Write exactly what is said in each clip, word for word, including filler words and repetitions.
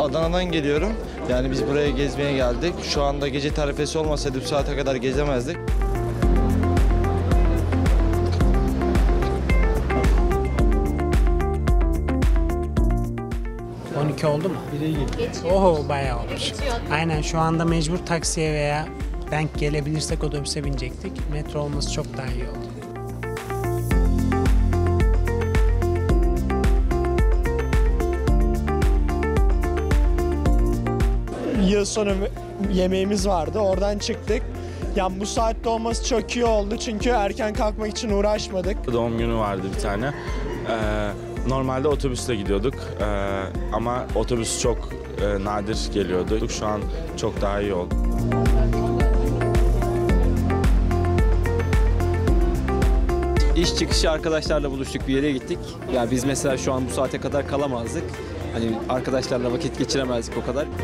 Adana'dan geliyorum. Yani biz buraya gezmeye geldik. Şu anda gece tarifesi olmasaydı bu saate kadar gezemezdik. on iki oldu mu? Geçiyor. Oho, bayağı olmuş. Geçiyor. Aynen, şu anda mecbur taksiye veya denk gelebilirsek otobüse binecektik. Metro olması çok daha iyi oldu. Yıl sonu yemeğimiz vardı. Oradan çıktık. Yani bu saatte olması çok iyi oldu çünkü erken kalkmak için uğraşmadık. Doğum günü vardı bir tane. Ee, normalde otobüsle gidiyorduk ee, ama otobüs çok e, nadir geliyordu. Şu an çok daha iyi oldu. İş çıkışı arkadaşlarla buluştuk, bir yere gittik. Ya biz mesela şu an bu saate kadar kalamazdık. Hani arkadaşlarla vakit geçiremezdik o kadar.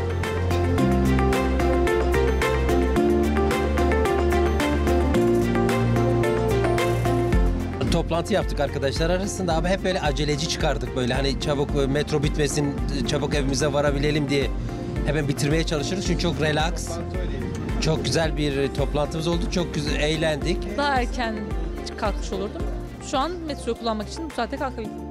Toplantı yaptık arkadaşlar arasında ama hep böyle aceleci çıkardık, böyle hani çabuk metro bitmesin, çabuk evimize varabilelim diye hemen bitirmeye çalışırız. Çünkü çok relax, çok güzel bir toplantımız oldu, çok güzel eğlendik. Daha erken kalkmış olurdum. Şu an metro kullanmak için bu saate kalkabildim.